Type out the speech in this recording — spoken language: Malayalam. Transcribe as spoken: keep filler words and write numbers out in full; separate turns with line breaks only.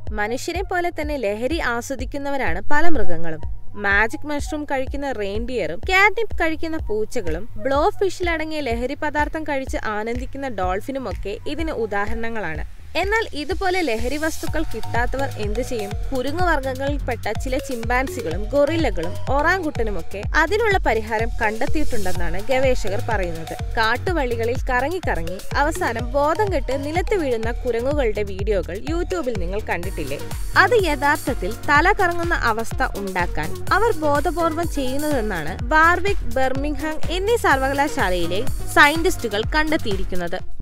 മനുഷ്യരെ പോലെ തന്നെ ലഹരി ആസ്വദിക്കുന്നവരാണ് പല മൃഗങ്ങളും. മാജിക് മഷ്റൂം കഴിക്കുന്ന റെയിൻഡിയറും കാറ്റ്നിപ്പ് കഴിക്കുന്ന പൂച്ചകളും ബ്ലോ ഫിഷിലടങ്ങിയ ലഹരി പദാർത്ഥം കഴിച്ച് ആനന്ദിക്കുന്ന ഡോൾഫിനുമൊക്കെ ഇതിന് ഉദാഹരണങ്ങളാണ്. എന്നാൽ ഇതുപോലെ ലഹരി വസ്തുക്കൾ കിട്ടാത്തവർ എന്തു ചെയ്യും? കുരുങ്ങുവർഗ്ഗങ്ങളിൽപ്പെട്ട ചില ചിമ്പാൻസികളും ഗൊറില്ലകളും ഒറാങ്കുട്ടനുമൊക്കെ അതിനുള്ള പരിഹാരം കണ്ടെത്തിയിട്ടുണ്ടെന്നാണ് ഗവേഷകർ പറയുന്നത്. കാട്ടുവള്ളികളിൽ കറങ്ങിക്കറങ്ങി അവസാനം ബോധം കെട്ട് നിലത്ത് വീഴുന്ന കുരങ്ങുകളുടെ വീഡിയോകൾ യൂട്യൂബിൽ നിങ്ങൾ കണ്ടിട്ടില്ലേ? അത് യഥാർത്ഥത്തിൽ തല കറങ്ങുന്ന അവസ്ഥ ഉണ്ടാക്കാൻ അവർ ബോധപൂർവം ചെയ്യുന്നതെന്നാണ് വാർവിക്, ബർമിംഗ്ഹാം എന്നീ സർവകലാശാലയിലെ സയന്റിസ്റ്റുകൾ കണ്ടെത്തിയിരിക്കുന്നത്.